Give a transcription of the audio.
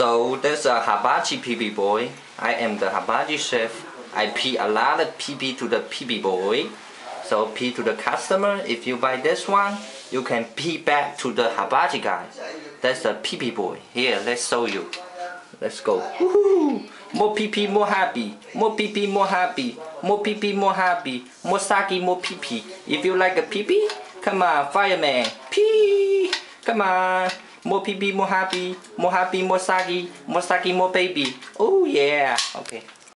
So there's a Hibachi Pee Pee Boy. I am the Hibachi chef. I pee a lot of pee pee to the Pee Pee Boy. So pee to the customer. If you buy this one, you can pee back to the Hibachi guy. That's the Pee Pee Boy. Here, let's show you. Let's go. Woohoo! More pee pee, more happy. More pee pee, more happy. More pee pee, more happy. More sake, more pee pee. If you like a pee pee, come on, fireman. Pee! Come on. More pee pee, more happy. More happy, more sake, more baby. Oh yeah. Okay.